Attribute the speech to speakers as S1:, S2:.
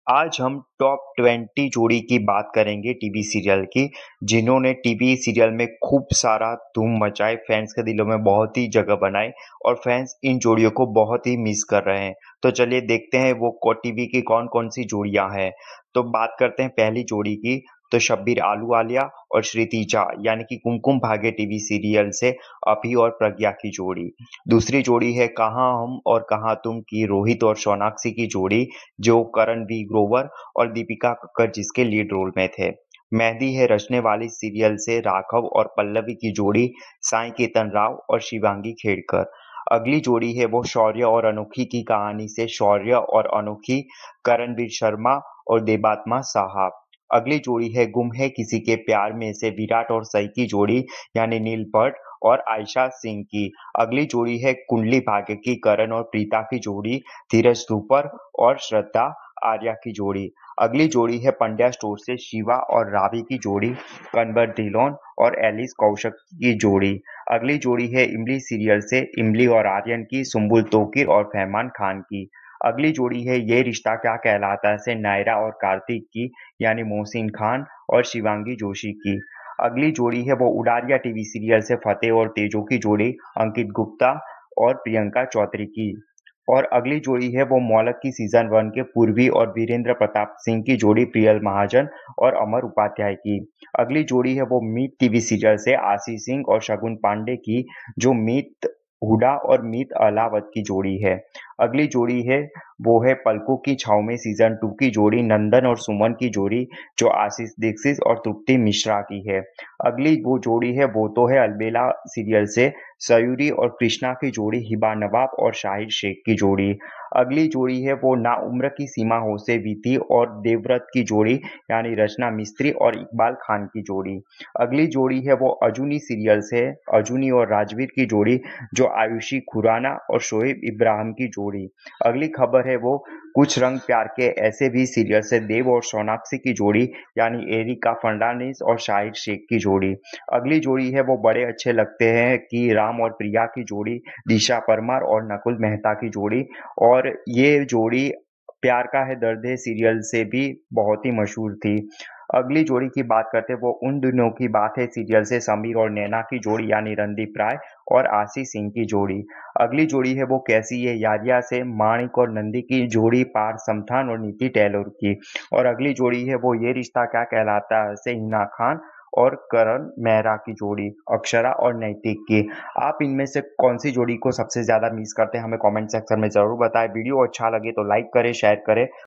S1: आज हम टॉप 20 जोड़ी की बात करेंगे टीवी सीरियल की, जिन्होंने टीवी सीरियल में खूब सारा धूम मचाए, फैंस के दिलों में बहुत ही जगह बनाई और फैंस इन जोड़ियों को बहुत ही मिस कर रहे हैं। तो चलिए देखते हैं वो टीवी की कौन-कौन सी जोड़ियां हैं। तो बात करते हैं पहली जोड़ी की, तो शब्बीर आलूवालिया और श्रुति झा यानी कि कुमकुम भाग्य टीवी सीरियल से अभि और प्रज्ञा की जोड़ी। दूसरी जोड़ी है कहाँ हम और कहाँ तुम की रोहित और सोनाक्षी की जोड़ी, जो करण वी ग्रोवर और दीपिका कक्कर जिसके लीड रोल में थे। मेहंदी है रचने वाली सीरियल से राघव और पल्लवी की जोड़ी, साईं केतन राव और शिवांगी खेड़कर। अगली जोड़ी है वो शौर्य और अनोखी की कहानी से शौर्य और अनोखी, करणवीर शर्मा और देबात्मा साहा। अगली जोड़ी है गुम है किसी के प्यार में से विराट और सई की जोड़ी, यानी नील भट्ट और आयशा सिंह की। अगली जोड़ी है कुंडली भाग्य की करण और प्रीता की जोड़ी, धीरज धूपर और श्रद्धा आर्या की जोड़ी। अगली जोड़ी है पंड्या स्टोर से शिवा और रावी की जोड़ी, कन्वर ढिलोन और एलिस कौशक की जोड़ी। अगली जोड़ी है इमली सीरियल से इमली और आर्यन की, सुम्बुल तोकिर और फहमान खान की। अगली जोड़ी है ये रिश्ता क्या कहलाता है से नायरा और कार्तिक की, यानी मोहसिन खान और शिवांगी जोशी की। अगली जोड़ी है वो उडारिया टीवी सीरियल से फतेह और तेजो की जोड़ी, अंकित गुप्ता और प्रियंका चौधरी की। और अगली जोड़ी है वो मौलक की सीजन 1 के पूर्वी और वीरेंद्र प्रताप सिंह की जोड़ी, प्रियल महाजन और अमर उपाध्याय की। अगली जोड़ी है वो मीत टीवी सीरियल से आशीष सिंह और शगुन पांडे की, जो मीत हुडा और मीत अलावत की जोड़ी है। अगली जोड़ी है वो है पलकों की छाव में सीजन 2 की जोड़ी, नंदन और सुमन की जोड़ी, जो आशीष दीक्षित और तृप्ति मिश्रा की है। अगली वो जोड़ी है वो तो है अलबेला सीरियल से सयूरी और कृष्णा की जोड़ी, हिबा नवाब और शाहिद शेख की जोड़ी। अगली जोड़ी है वो ना उम्र की सीमा हो से विधि और देवव्रत की जोड़ी, यानी रचना मिस्त्री और इकबाल खान की जोड़ी। अगली जोड़ी है वो अजूनी सीरियल से अजूनी और राजवीर की जोड़ी, जो आयुषी खुराना और शोएब इब्राहिम की जोड़ी। अगली खबर है वो कुछ रंग प्यार के ऐसे भी सीरियल से देव और सोनाक्षी की जोड़ी, यानी एरिका फर्नांडिस और शाहिद शेख की जोड़ी। अगली जोड़ी है वो बड़े अच्छे लगते हैं कि राम और प्रिया की जोड़ी, दिशा परमार और नकुल मेहता की जोड़ी। और ये जोड़ी प्यार का है दर्द है सीरियल से भी बहुत ही मशहूर थी। अगली जोड़ी की बात करते हैं वो उन दिनों की बात है सीरियल से समीर और नैना की जोड़ी, यानी रणदीप राय और आशीष सिंह की जोड़ी। अगली जोड़ी है वो कैसी है यारिया से माणिक और नंदी की जोड़ी, पार समथान और नीति टैलोर की। और अगली जोड़ी है वो ये रिश्ता क्या कहलाता है से हिना खान और करण मेहरा की जोड़ी, अक्षरा और नैतिक की। आप इनमें से कौन सी जोड़ी को सबसे ज्यादा मिस करते हैं, हमें कमेंट सेक्शन में जरूर बताएं। वीडियो अच्छा लगे तो लाइक करें, शेयर करें